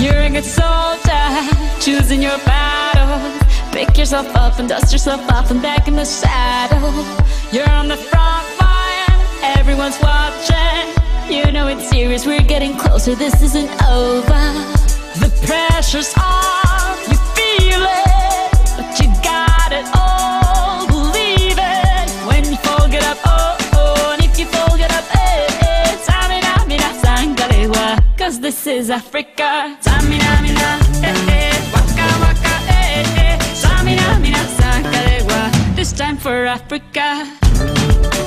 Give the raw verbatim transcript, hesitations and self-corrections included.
You're a good soldier, choosing your battles. Pick yourself up and dust yourself off and back in the saddle. You're on the front line, everyone's watching. You know it's serious, we're getting closer, this isn't over. The pressure's on, you feel it, but you got it all, believe it. When you fall, get up, oh, oh, and if you fall, get up, eh, eh. Samina, mina, sangalewa, cause this is Africa. Samina, mina, eh, eh, waka, waka, eh, eh. Samina, mina, sangalewa, this time for Africa.